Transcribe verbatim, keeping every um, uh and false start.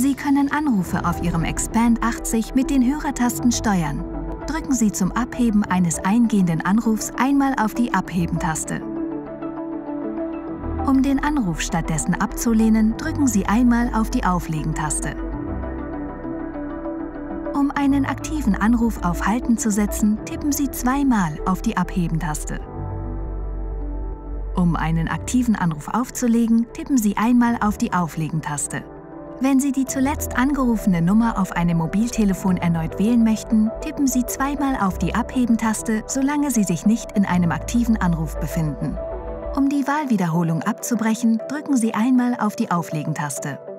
Sie können Anrufe auf Ihrem Expand achtzig mit den Hörertasten steuern. Drücken Sie zum Abheben eines eingehenden Anrufs einmal auf die Abheben-Taste. Um den Anruf stattdessen abzulehnen, drücken Sie einmal auf die Auflegen-Taste. Um einen aktiven Anruf auf Halten zu setzen, tippen Sie zweimal auf die Abheben-Taste. Um einen aktiven Anruf aufzulegen, tippen Sie einmal auf die Auflegen-Taste. Wenn Sie die zuletzt angerufene Nummer auf einem Mobiltelefon erneut wählen möchten, tippen Sie zweimal auf die Abheben-Taste, solange Sie sich nicht in einem aktiven Anruf befinden. Um die Wahlwiederholung abzubrechen, drücken Sie einmal auf die Auflegen-Taste.